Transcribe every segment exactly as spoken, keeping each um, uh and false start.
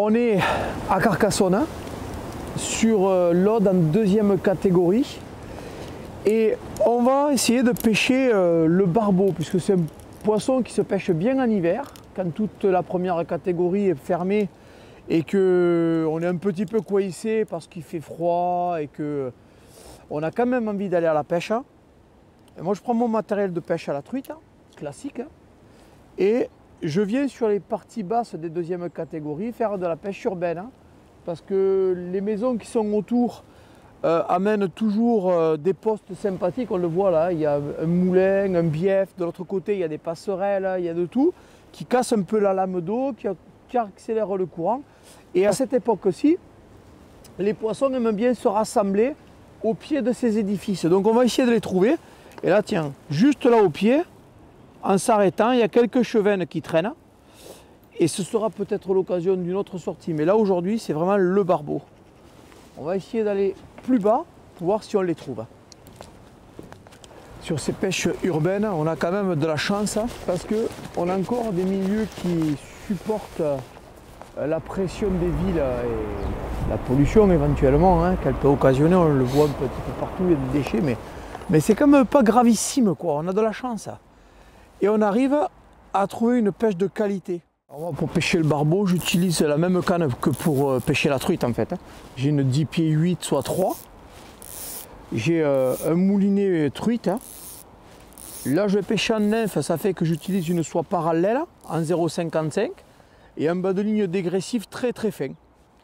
on est à Carcassonne, hein, sur euh, l'Aude en deuxième catégorie. Et on va essayer de pêcher euh, le barbeau, puisque c'est un poisson qui se pêche bien en hiver, quand toute la première catégorie est fermée et qu'on est un petit peu coincé parce qu'il fait froid et qu'on a quand même envie d'aller à la pêche. Et moi je prends mon matériel de pêche à la truite, classique, et je viens sur les parties basses des deuxièmes catégories faire de la pêche urbaine, parce que les maisons qui sont autour euh, amènent toujours euh, des postes sympathiques. On le voit là, il y a un moulin, un bief, de l'autre côté il y a des passerelles, il y a de tout, qui cassent un peu la lame d'eau, qui, qui accélèrent le courant. Et à cette époque-ci, les poissons aiment bien se rassembler au pied de ces édifices. Donc on va essayer de les trouver. Et là, tiens, juste là au pied, en s'arrêtant, il y a quelques chevennes qui traînent. Et ce sera peut-être l'occasion d'une autre sortie. Mais là, aujourd'hui, c'est vraiment le barbeau. On va essayer d'aller plus bas pour voir si on les trouve. Sur ces pêches urbaines, on a quand même de la chance parce qu'on a encore des milieux qui supportent la pression des villes et la pollution éventuellement, hein, qu'elle peut occasionner. On le voit un petit peu partout, il y a des déchets, mais, mais c'est quand même pas gravissime, quoi. On a de la chance. Et on arrive à trouver une pêche de qualité. Alors, pour pêcher le barbeau, j'utilise la même canne que pour pêcher la truite en fait. J'ai une dix pieds huit, soit trois. J'ai euh, un moulinet truite. Là, je vais pêcher en nymphe, ça fait que j'utilise une soie parallèle en zéro virgule cinquante-cinq et un bas de ligne dégressif très très fin.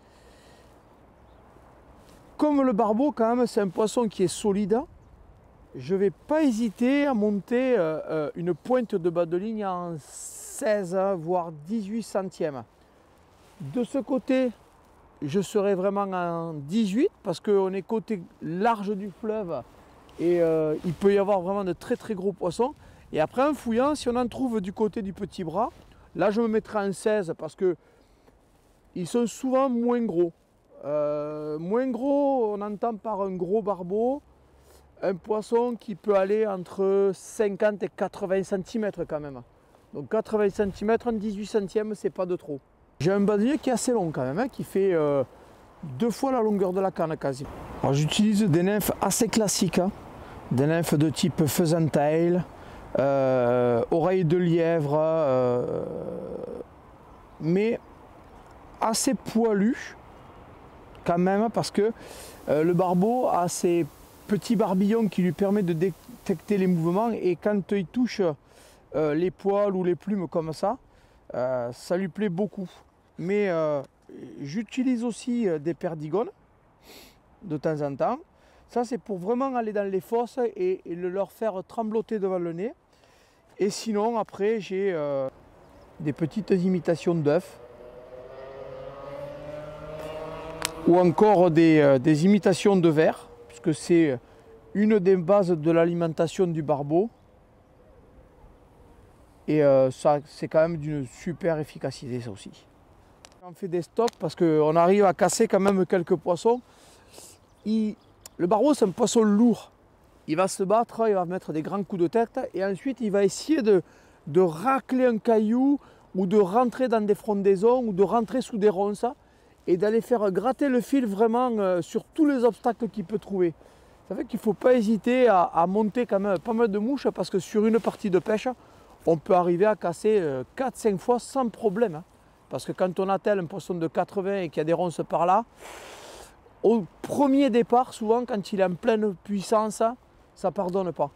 Comme le barbeau, quand même, c'est un poisson qui est solide, je ne vais pas hésiter à monter euh, une pointe de bas de ligne en seize voire dix-huit centièmes. De ce côté, je serai vraiment en dix-huit parce qu'on est côté large du fleuve et euh, il peut y avoir vraiment de très très gros poissons. Et après en fouillant, si on en trouve du côté du petit bras, là je me mettrai en seize parce que ils sont souvent moins gros. Euh, moins gros, on entend par un gros barbeau un poisson qui peut aller entre cinquante et quatre-vingts centimètres quand même. Donc quatre-vingts centimètres, en dix-huit centièmes, c'est pas de trop. J'ai un bas de ligne qui est assez long quand même, hein, qui fait euh, deux fois la longueur de la canne quasi. Alors j'utilise des nymphes assez classiques, hein, des nymphes de type faisantail, euh, oreille de lièvre, euh, mais assez poilues quand même parce que euh, le barbeau a ses petits barbillons qui lui permettent de détecter les mouvements et quand il touche euh, les poils ou les plumes comme ça, euh, ça lui plaît beaucoup. Mais euh, j'utilise aussi des perdigones de temps en temps. Ça c'est pour vraiment aller dans les fosses et, et le leur faire trembloter devant le nez. Et sinon après j'ai euh, des petites imitations d'œufs ou encore des, euh, des imitations de vers, puisque c'est une des bases de l'alimentation du barbeau. Et euh, ça c'est quand même d'une super efficacité ça aussi. On fait des stocks parce qu'on arrive à casser quand même quelques poissons. Il, le barbeau c'est un poisson lourd. Il va se battre, il va mettre des grands coups de tête et ensuite il va essayer de, de racler un caillou ou de rentrer dans des frondaisons ou de rentrer sous des ronces et d'aller faire gratter le fil vraiment euh, sur tous les obstacles qu'il peut trouver. Ça fait qu'il ne faut pas hésiter à, à monter quand même pas mal de mouches parce que sur une partie de pêche, on peut arriver à casser euh, quatre cinq fois sans problème. Hein. Parce que quand on attelle un poisson de quatre-vingts et qu'il y a des ronces par là, au premier départ, souvent quand il est en pleine puissance, ça ne pardonne pas.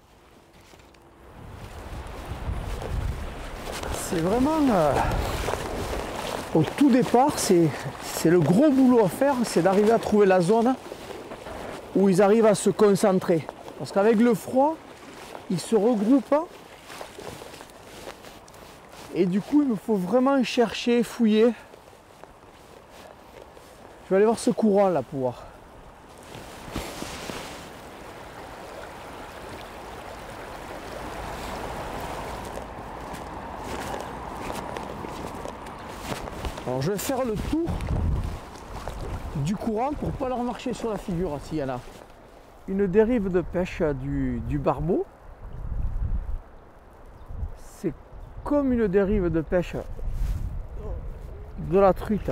C'est vraiment, euh, au tout départ, c'est le gros boulot à faire, c'est d'arriver à trouver la zone où ils arrivent à se concentrer. Parce qu'avec le froid, ils se regroupent. Et du coup, il me faut vraiment chercher, fouiller. Je vais aller voir ce courant là pour voir. Alors je vais faire le tour du courant pour ne pas leur marcher sur la figure s'il y en a. Une dérive de pêche du, du barbeau. C'est comme une dérive de pêche de la truite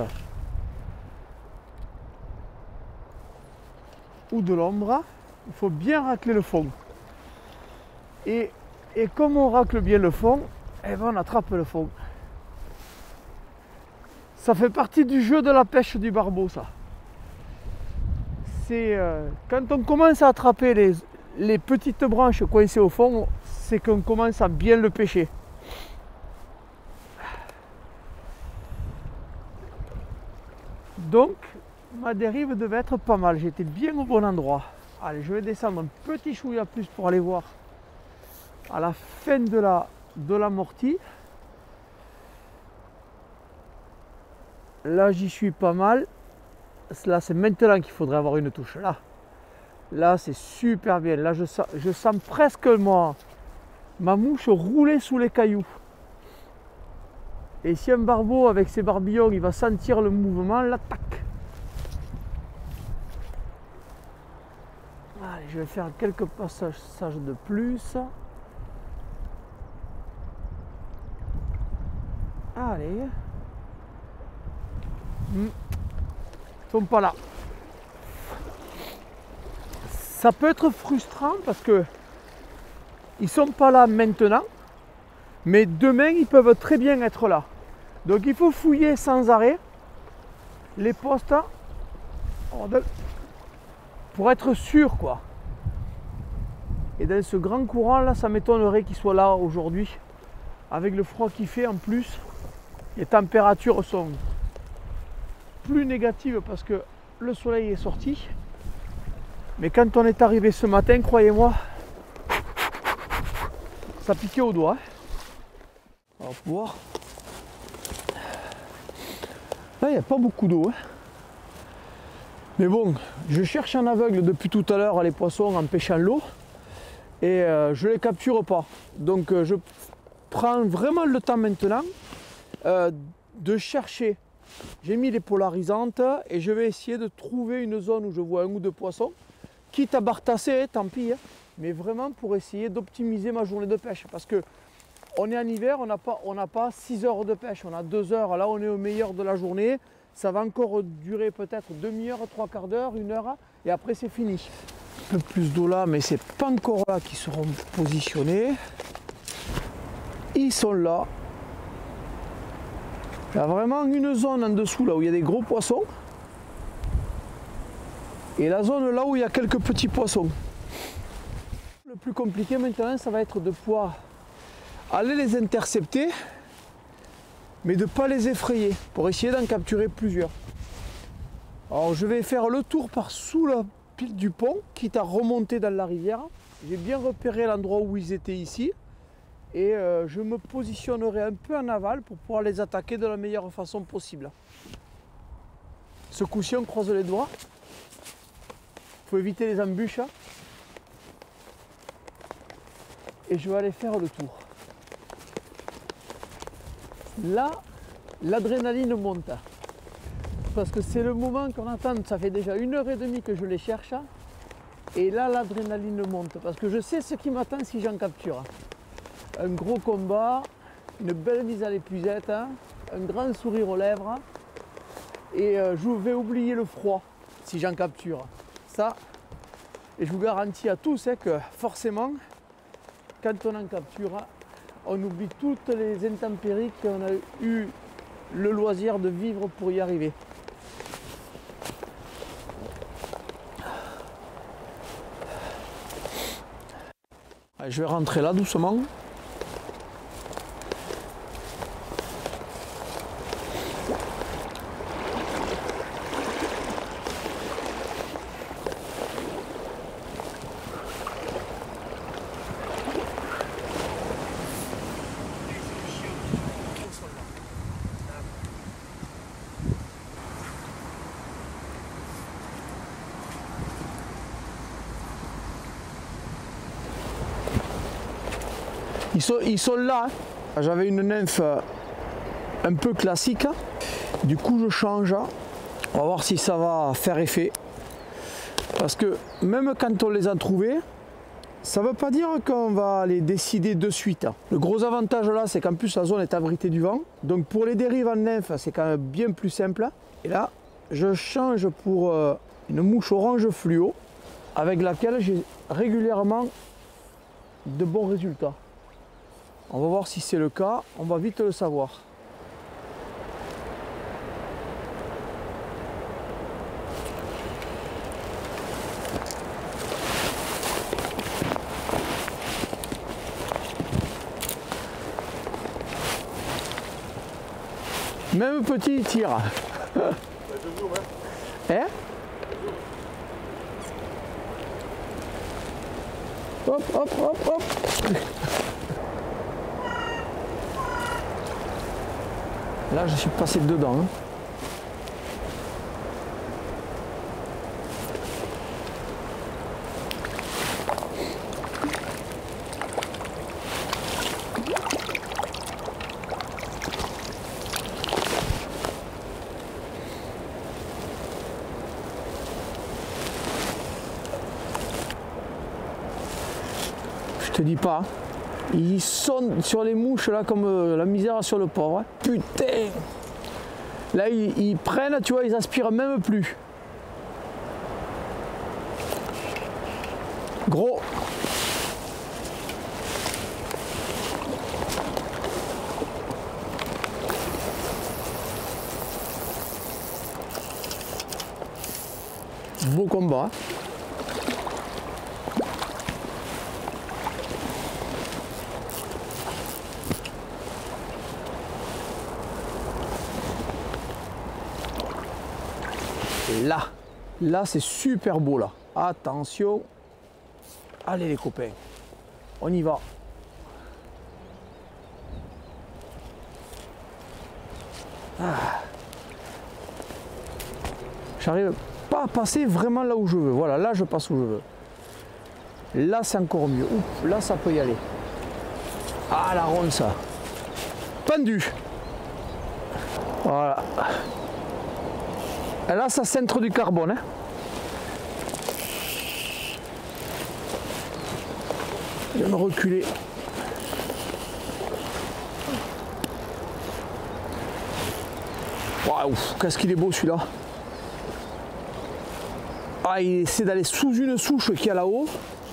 ou de l'ombre, il faut bien racler le fond. Et, et comme on racle bien le fond, eh ben on attrape le fond. Ça fait partie du jeu de la pêche du barbeau, ça. C'est euh, quand on commence à attraper les, les petites branches coincées au fond, c'est qu'on commence à bien le pêcher. Donc, ma dérive devait être pas mal. J'étais bien au bon endroit. Allez, je vais descendre un petit chouïa plus pour aller voir à la fin de la, de l'amorti. Là, j'y suis pas mal. Là, c'est maintenant qu'il faudrait avoir une touche. Là, là c'est super bien. Là, je sens, je sens presque moi, ma mouche rouler sous les cailloux. Et si un barbeau avec ses barbillons, il va sentir le mouvement, l'attaque. Allez, je vais faire quelques passages de plus. Allez. Ils sont pas là. Ça peut être frustrant parce que ils sont pas là maintenant, mais demain ils peuvent très bien être là. Donc il faut fouiller sans arrêt les postes pour être sûr, quoi. Et dans ce grand courant là, ça m'étonnerait qu'ils soient là aujourd'hui. Avec le froid qu'il fait en plus, les températures sont plus négatives parce que le soleil est sorti. Mais quand on est arrivé ce matin, croyez-moi, ça piquait au doigt. On va pouvoir. Là, il n'y a pas beaucoup d'eau. Hein. Mais bon, je cherche en aveugle depuis tout à l'heure les poissons en pêchant l'eau. Et euh, je ne les capture pas. Donc euh, je prends vraiment le temps maintenant euh, de chercher. J'ai mis les polarisantes et je vais essayer de trouver une zone où je vois un ou deux poissons. Quitte à bartasser, hein, tant pis. Hein, mais vraiment pour essayer d'optimiser ma journée de pêche. Parce que on est en hiver, on n'a pas, on n'a pas six heures de pêche, on a deux heures. Là, on est au meilleur de la journée. Ça va encore durer peut-être demi-heure, trois quarts d'heure, une heure. Et après, c'est fini. Un peu plus d'eau là, mais c'est pas encore là qu'ils seront positionnés. Ils sont là. Il y a vraiment une zone en dessous là où il y a des gros poissons. Et la zone là où il y a quelques petits poissons. Le plus compliqué maintenant, ça va être de pouvoir aller les intercepter, mais de ne pas les effrayer, pour essayer d'en capturer plusieurs. Alors je vais faire le tour par sous la pile du pont, quitte à remonter dans la rivière. J'ai bien repéré l'endroit où ils étaient ici, et euh, je me positionnerai un peu en aval pour pouvoir les attaquer de la meilleure façon possible. Ce coup-ci, on croise les doigts. Il faut éviter les embûches. Et je vais aller faire le tour. Là, l'adrénaline monte. Parce que c'est le moment qu'on attend. Ça fait déjà une heure et demie que je les cherche. Et là, l'adrénaline monte. Parce que je sais ce qui m'attend si j'en capture. Un gros combat, une belle mise à l'épuisette, un grand sourire aux lèvres. Et euh, je vais oublier le froid si j'en capture. Ça, et je vous garantis à tous hein, que forcément, quand on en capture, on oublie toutes les intempéries qu'on a eu le loisir de vivre pour y arriver. Allez, je vais rentrer là doucement. Ils sont, ils sont là. Hein. J'avais une nymphe un peu classique. Du coup, je change. On va voir si ça va faire effet. Parce que même quand on les a trouvés, Ça ne veut pas dire qu'on va les décider de suite. Le gros avantage là, c'est qu'en plus la zone est abritée du vent. Donc pour les dérives en nymphe, c'est quand même bien plus simple. Et là, je change pour euh, une mouche orange fluo avec laquelle j'ai régulièrement de bons résultats. On va voir si c'est le cas, on va vite le savoir. Même petit, il tire. Hein? Hop, hop, hop, hop. Là, je suis passé dedans. Hein. Je te dis pas, ils sonnent sur les mouches là comme euh, la misère sur le pauvre. Hein. Putain! Là ils, ils prennent, tu vois, ils aspirent même plus. Gros. Beau combat. Là, là c'est super beau là. Attention. Allez les copains, on y va. Ah. J'arrive pas à passer vraiment là où je veux. Voilà, là je passe où je veux. Là c'est encore mieux. Ouf, là ça peut y aller. Ah la ronde ça. Pendu. Voilà. Et là ça centre du carbone. Hein. Je vais me reculer. Waouh, qu'est-ce qu'il est beau celui-là. Ah, il essaie d'aller sous une souche qu'il y a là-haut.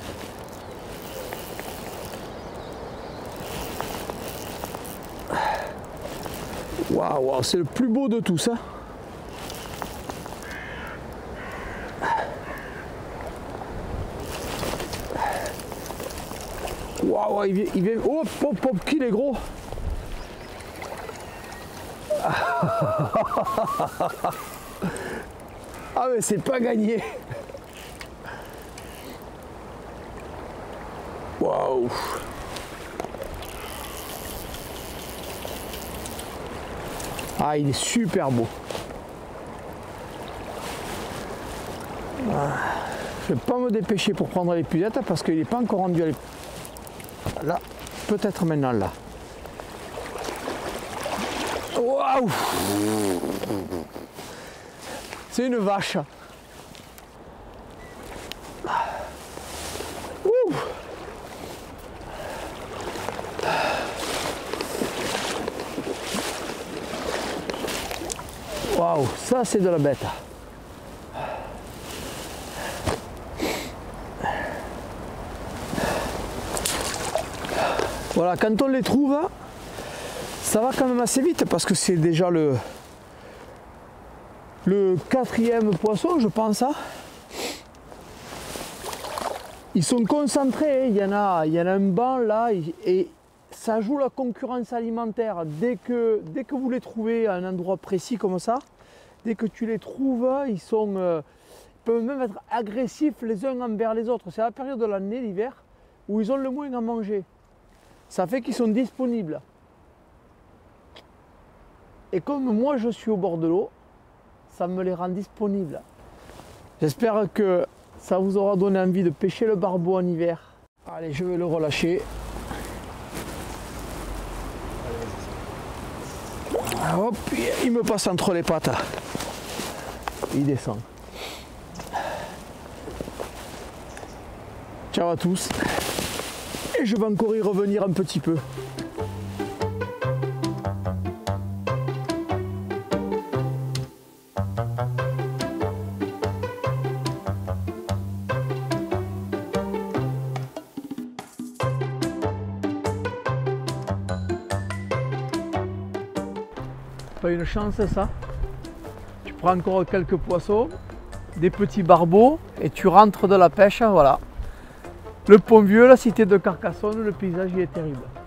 Waouh, wow, c'est le plus beau de tous. Hein. Waouh, wow, il vient, il vient. Hop, hop, hop, qu'il est gros. Ah mais c'est pas gagné. Waouh. Ah, il est super beau. Ah, je vais pas me dépêcher pour prendre les pucettes parce qu'il n'est pas encore rendu à les... Là, peut-être maintenant là. Waouh! C'est une vache. Ouh. Waouh, ça c'est de la bête. Voilà, quand on les trouve, ça va quand même assez vite parce que c'est déjà le le quatrième poisson, je pense. Hein. Ils sont concentrés, il y en a, il y en a un banc là et ça joue la concurrence alimentaire. Dès que, dès que vous les trouvez à un endroit précis comme ça, dès que tu les trouves, ils sont, euh, ils peuvent même être agressifs les uns envers les autres. C'est la période de l'année, l'hiver, où ils ont le moins à manger. Ça fait qu'ils sont disponibles. Et comme moi je suis au bord de l'eau, ça me les rend disponibles. J'espère que ça vous aura donné envie de pêcher le barbeau en hiver. Allez, je vais le relâcher. Ah, hop, il me passe entre les pattes. Il descend. Ciao à tous. Et je vais encore y revenir un petit peu. Pas une chance ça. Tu prends encore quelques poissons, des petits barbeaux et tu rentres de la pêche, voilà. Le Pont Vieux, la cité de Carcassonne, le paysage il est terrible.